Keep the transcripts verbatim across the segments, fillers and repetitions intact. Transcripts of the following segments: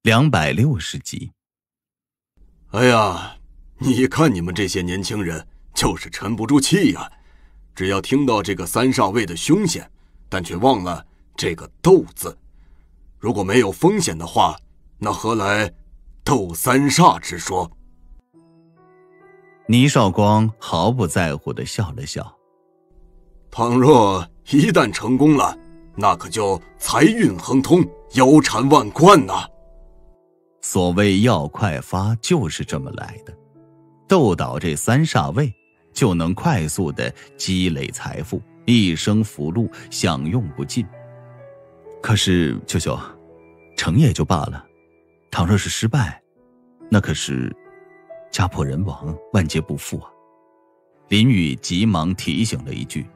两百六十集。 哎呀，你看你们这些年轻人就是沉不住气呀、啊！只要听到这个三煞位的凶险，但却忘了这个斗字。如果没有风险的话，那何来斗三煞之说？ 倪少光毫不在乎地笑了笑。 倘若一旦成功了，那可就财运亨通，腰缠万贯呐、啊！ 所谓要快发就是这么来的，斗倒这三煞位就能快速的积累财富，一生福禄享用不尽。可是舅舅，成也就罢了，倘若是失败，那可是家破人亡，万劫不复啊！林宇急忙提醒了一句。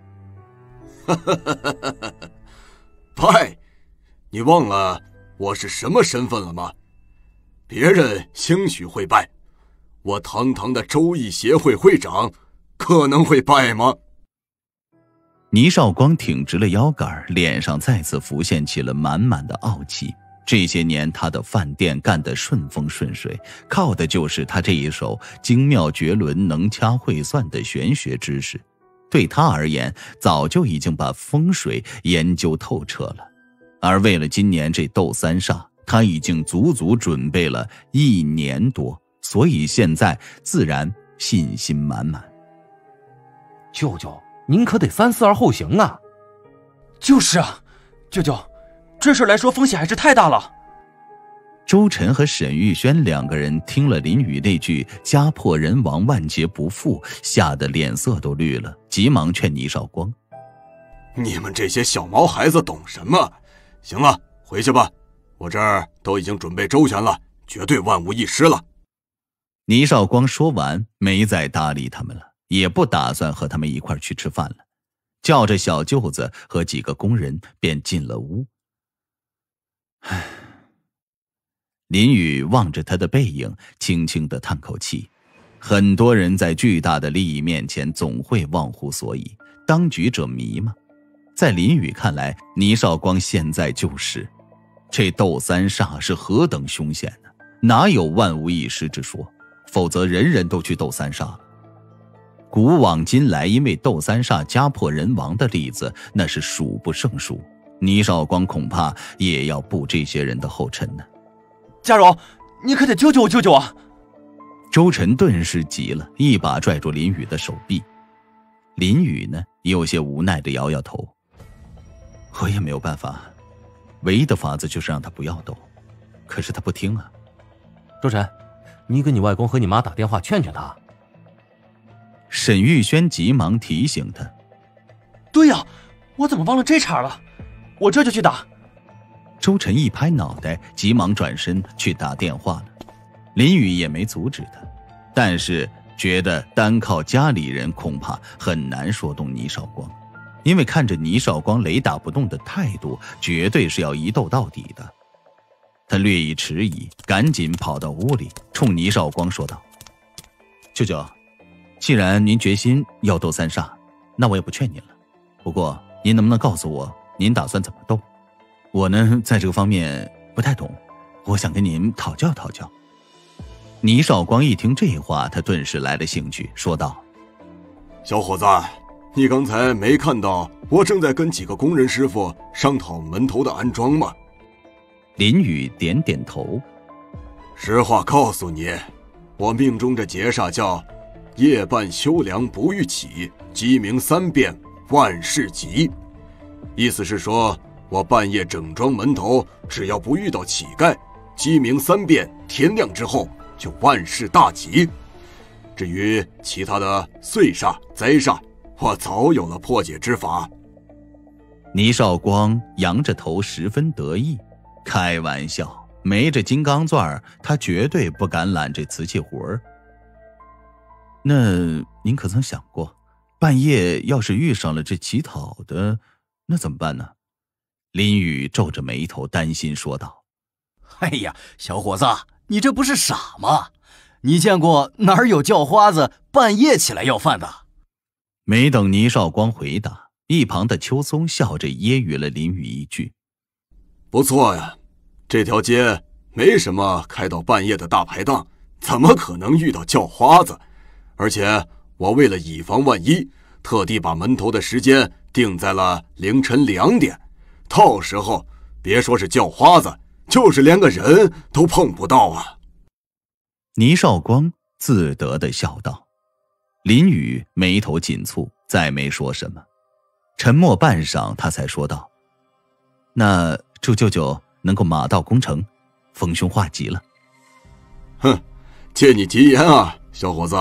拜，你忘了我是什么身份了吗？别人兴许会败，我堂堂的周易协会会长可能会败吗？ 倪少光挺直了腰杆，脸上再次浮现起了满满的傲气。这些年他的饭店干得顺风顺水，靠的就是他这一手精妙绝伦、能掐会算的玄学知识。对他而言，早就已经把风水研究透彻了。而为了今年这斗三煞，他已经足足准备了一年多，所以现在自然信心满满。 舅舅，您可得三思而后行啊！ 就是啊，舅舅，这事来说风险还是太大了。 周晨和沈玉轩两个人听了林宇那句家破人亡万劫不复，吓得脸色都绿了，急忙劝倪少光： 你们这些小毛孩子懂什么？行了，回去吧，我这儿都已经准备周全了，绝对万无一失了。 倪少光说完没再搭理他们了，也不打算和他们一块去吃饭了，叫着小舅子和几个工人便进了屋。唉，林宇望着他的背影，轻轻地叹口气。很多人在巨大的利益面前总会忘乎所以，当局者迷嘛。在林宇看来，倪少光现在就是这斗三煞是何等凶险呢、啊？哪有万无一失之说？否则人人都去斗三煞了。古往今来，因为斗三煞家破人亡的例子那是数不胜数，倪少光恐怕也要步这些人的后尘呢。 嘉荣，你可得救救我舅舅啊！ 周晨顿时急了，一把拽住林宇的手臂。林宇呢，有些无奈地摇摇头。我也没有办法，唯一的法子就是让他不要斗，可是他不听啊。 周晨，你给你外公和你妈打电话劝劝他。 沈玉轩急忙提醒他。 对呀，我怎么忘了这茬了？我这就去打。 周晨一拍脑袋，急忙转身去打电话了。林宇也没阻止他，但是觉得单靠家里人恐怕很难说动倪少光，因为看着倪少光雷打不动的态度，绝对是要一斗到底的。他略一迟疑，赶紧跑到屋里，冲倪少光说道：舅舅，既然您决心要斗三煞，那我也不劝您了。不过您能不能告诉我您打算怎么斗？我呢在这个方面不太懂，我想跟您讨教讨教。倪少光一听这话，他顿时来了兴趣，说道： 小伙子，你刚才没看到我正在跟几个工人师傅商讨门头的安装吗？ 林宇点点头。 实话告诉你，我命中这劫煞叫夜半修梁不遇起，鸡鸣三遍万事急。意思是说，我半夜整装门头，只要不遇到乞丐，鸡鸣三遍，天亮之后就万事大吉。至于其他的岁煞、灾煞，我早有了破解之法。 倪少光扬着头，十分得意。开玩笑，没这金刚钻，他绝对不敢揽这瓷器活儿。那您可曾想过，半夜要是遇上了这乞讨的，那怎么办呢？林宇皱着眉头，担心说道： 哎呀，小伙子，你这不是傻吗？你见过哪儿有叫花子半夜起来要饭的？ 没等倪少光回答，一旁的邱松笑着揶揄了林宇一句： 不错呀，这条街没什么开到半夜的大排档，怎么可能遇到叫花子？而且我为了以防万一，特地把门头的时间定在了凌晨两点，到时候别说是叫花子，就是连个人都碰不到啊。 倪少光自得地笑道。林宇眉头紧蹙，再没说什么。沉默半晌，他才说道：那祝舅舅能够马到功成，逢凶化吉了。 哼，借你吉言啊，小伙子。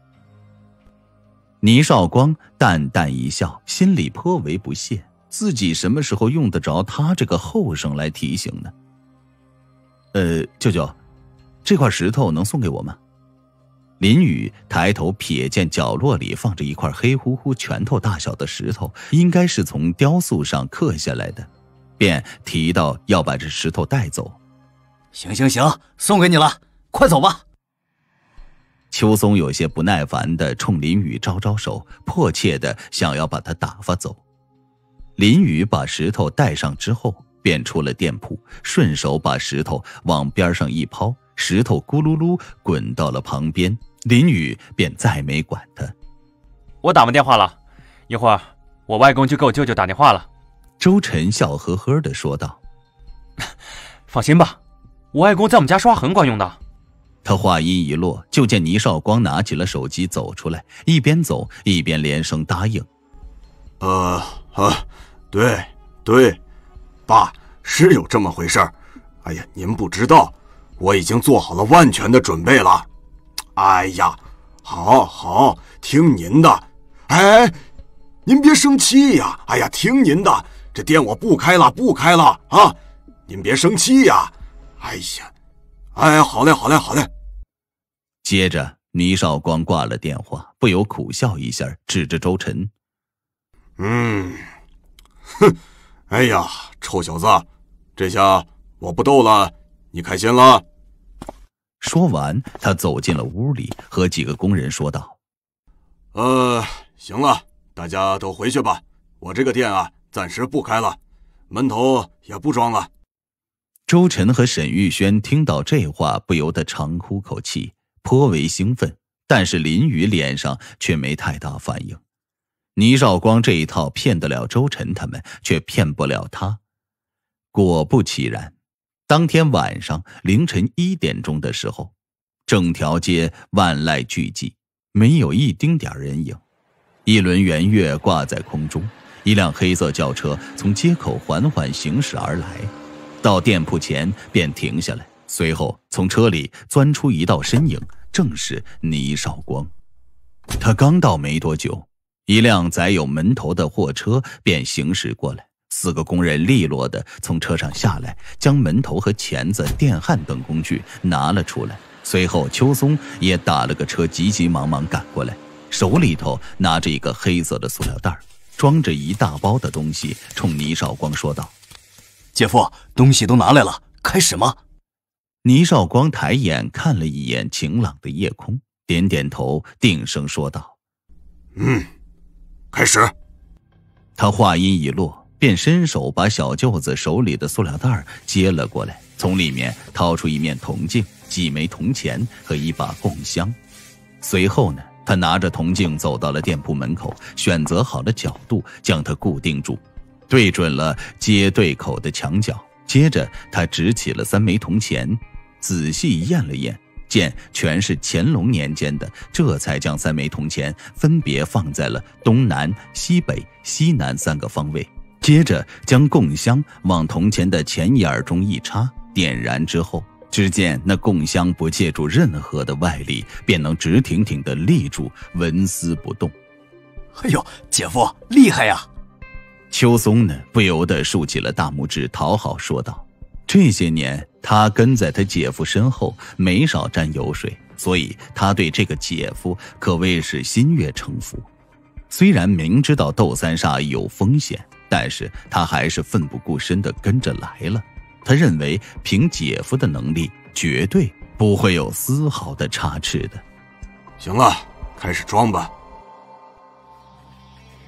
倪少光淡淡一笑，心里颇为不屑，自己什么时候用得着他这个后生来提醒呢？呃，舅舅，这块石头能送给我吗？林宇抬头瞥见角落里放着一块黑乎乎拳头大小的石头，应该是从雕塑上刻下来的，便提到要把这石头带走。 行行行，送给你了，快走吧。 邱松有些不耐烦地冲林宇招招手，迫切地想要把他打发走。林宇把石头带上之后，便出了店铺，顺手把石头往边上一抛，石头咕噜噜滚到了旁边，林宇便再没管他。 我打完电话了，一会儿我外公就给我舅舅打电话了。 周晨笑呵呵地说道。 放心吧，我外公在我们家说话很管用的。 他话音一落，就见倪少光拿起了手机走出来，一边走一边连声答应。 呃啊，对对，爸，是有这么回事儿。哎呀，您不知道，我已经做好了万全的准备了。哎呀，好好，听您的。哎，您别生气呀！哎呀，听您的，这店我不开了，不开了啊！您别生气呀！哎呀，哎，好嘞，好嘞，好嘞。 接着，倪少光挂了电话，不由苦笑一下，指着周晨： 嗯，哼，哎呀，臭小子，这下我不斗了，你开心了？ 说完，他走进了屋里，和几个工人说道： 呃，行了，大家都回去吧，我这个店啊，暂时不开了，门头也不装了。 周晨和沈玉轩听到这话，不由得长呼口气，颇为兴奋，但是林宇脸上却没太大反应。倪少光这一套骗得了周晨他们，却骗不了他。果不其然，当天晚上凌晨一点钟的时候，整条街万籁俱寂，没有一丁点人影。一轮圆月挂在空中，一辆黑色轿车从街口缓缓行驶而来，到店铺前便停下来，随后从车里钻出一道身影，正是倪少光。他刚到没多久，一辆载有门头的货车便行驶过来，四个工人利落地从车上下来，将门头和钳子、电焊等工具拿了出来。随后邱松也打了个车，急急忙忙赶过来，手里头拿着一个黑色的塑料袋，装着一大包的东西，冲倪少光说道： 姐夫，东西都拿来了，开始吗？ 倪少光抬眼看了一眼晴朗的夜空，点点头，定声说道： 嗯，开始。 他话音一落，便伸手把小舅子手里的塑料袋接了过来，从里面掏出一面铜镜、几枚铜钱和一把供香。随后呢，他拿着铜镜走到了店铺门口，选择好了角度，将它固定住，对准了街对口的墙角。接着他执起了三枚铜钱，仔细验了验，见全是乾隆年间的，这才将三枚铜钱分别放在了东南、西北、西南三个方位。接着将供香往铜钱的钱眼中一插，点燃之后，只见那供香不借助任何的外力，便能直挺挺地立住，纹丝不动。 哎呦，姐夫厉害呀！ 邱松呢，不由得竖起了大拇指，讨好说道：这些年他跟在他姐夫身后，没少沾油水，所以他对这个姐夫可谓是心悦诚服。虽然明知道斗三煞有风险，但是他还是奋不顾身地跟着来了。他认为凭姐夫的能力，绝对不会有丝毫的差池的。 行了，开始装吧。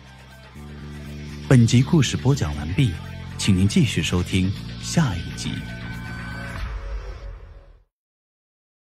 本集故事播讲完毕，请您继续收听下一集。